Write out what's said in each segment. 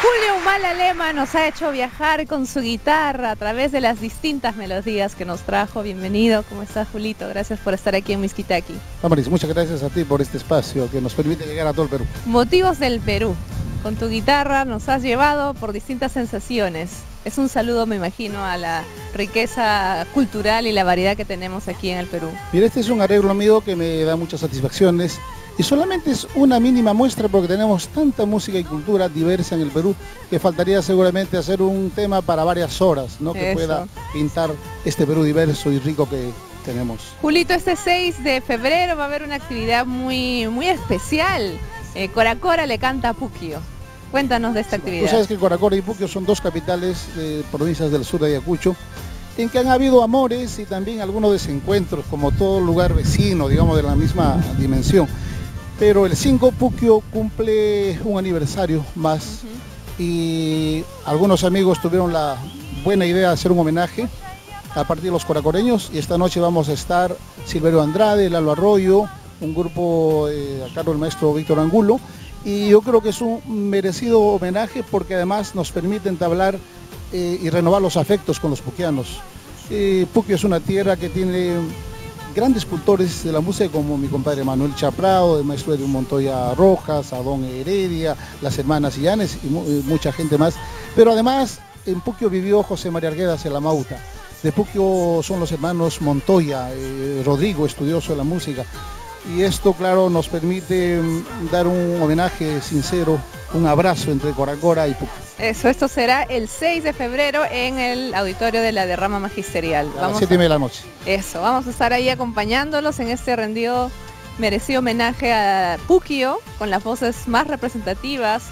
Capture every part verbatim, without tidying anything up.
Julio Humala Lema nos ha hecho viajar con su guitarra a través de las distintas melodías que nos trajo. Bienvenido, ¿cómo estás, Julito? Gracias por estar aquí en Mixquitaqui. Amaris, muchas gracias a ti por este espacio que nos permite llegar a todo el Perú. Motivos del Perú. Con tu guitarra nos has llevado por distintas sensaciones. Es un saludo, me imagino, a la riqueza cultural y la variedad que tenemos aquí en el Perú. Mira, este es un arreglo mío que me da muchas satisfacciones y solamente es una mínima muestra porque tenemos tanta música y cultura diversa en el Perú que faltaría seguramente hacer un tema para varias horas, ¿no? Que pueda pintar este Perú diverso y rico que tenemos. Julito, este seis de febrero va a haber una actividad muy, muy especial. Eh, Cora Cora le canta a Puquio. Cuéntanos de esta actividad. Tú sabes que Cora Cora y Puquio son dos capitales de provincias del sur de Ayacucho, en que han habido amores y también algunos desencuentros, como todo lugar vecino, digamos, de la misma dimensión. Pero el cinco Puquio cumple un aniversario más uh-huh. y algunos amigos tuvieron la buena idea de hacer un homenaje a partir de los coracoreños, y esta noche vamos a estar Silverio Andrade, Lalo Arroyo, un grupo eh, a cargo del maestro Víctor Angulo, y yo creo que es un merecido homenaje porque además nos permite entablar eh, y renovar los afectos con los puquianos. Eh, Puquio es una tierra que tiene grandes cultores de la música como mi compadre Manuel Chaprado, el maestro Edwin Montoya Rojas, Adón Heredia, las hermanas Illanes y mu mucha gente más. Pero además en Puquio vivió José María Arguedas en la Mauta. De Puquio son los hermanos Montoya, eh, Rodrigo, estudioso de la música. Y esto, claro, nos permite dar un homenaje sincero, un abrazo entre Cora Cora y Puquio. Eso, esto será el seis de febrero en el auditorio de la Derrama Magisterial. A las siete y media de la noche. Eso, vamos a estar ahí acompañándolos en este rendido, merecido homenaje a Puquio, con las voces más representativas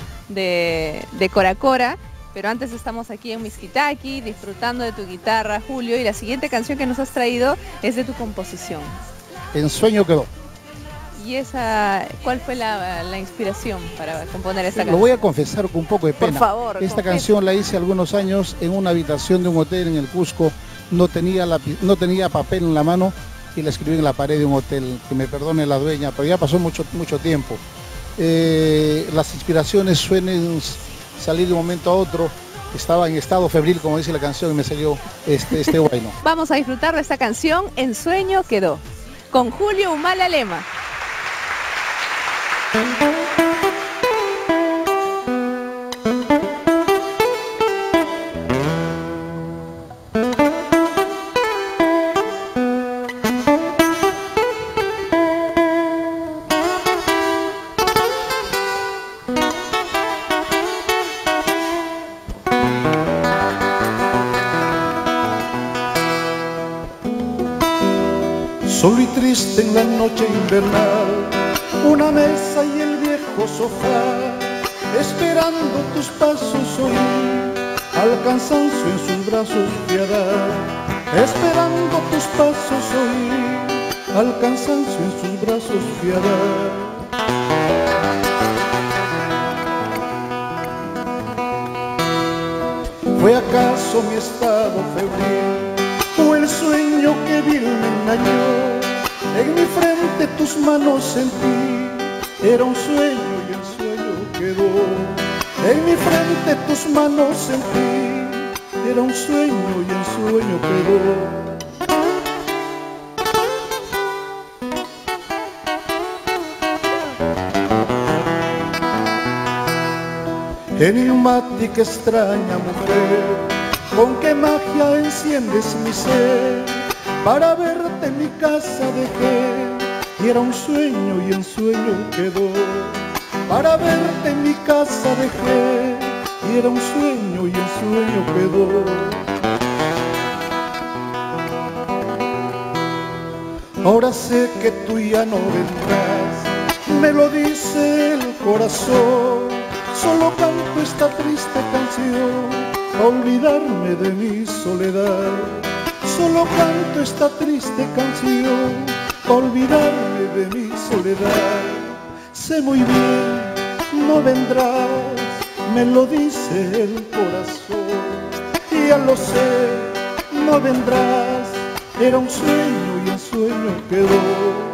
de, de Cora Cora. Pero antes estamos aquí en Mixquitaqui, disfrutando de tu guitarra, Julio, y la siguiente canción que nos has traído es de tu composición. En sueño quedó. ¿Y esa, cuál fue la, la inspiración para componer esta canción? Lo voy a confesar con un poco de pena. Por favor. Esta confesa. canción la hice algunos años en una habitación de un hotel en el Cusco. No tenía, la, no tenía papel en la mano y la escribí en la pared de un hotel. Que me perdone la dueña, pero ya pasó mucho, mucho tiempo. Eh, las inspiraciones suelen salir de un momento a otro. Estaba en estado febril, como dice la canción, y me salió este, este guayno. Vamos a disfrutar de esta canción, En Sueño Quedó, con Julio Humala Lema. Solo y triste en la noche invernal, una mesa y el viejo sofá, esperando tus pasos oír, al cansancio en sus brazos piedad. Esperando tus pasos oír, al cansancio en sus brazos piedad. ¿Fue acaso mi estado febril o el sueño que vil me engañó? En mi frente tus manos sentí, era un sueño y el sueño quedó. En mi frente tus manos sentí, era un sueño y el sueño quedó. Enigmática, extraña mujer, con qué magia enciendes mi ser. Para verte en mi casa dejé, y era un sueño y el sueño quedó. Para verte en mi casa dejé, y era un sueño y el sueño quedó. Ahora sé que tú ya no vendrás, me lo dice el corazón. Solo canto esta triste canción a olvidarme de mi soledad. Solo canto esta triste canción a olvidarme de mi soledad. Sé muy bien, no vendrás, me lo dice el corazón. Y ya lo sé, no vendrás, era un sueño y el sueño quedó.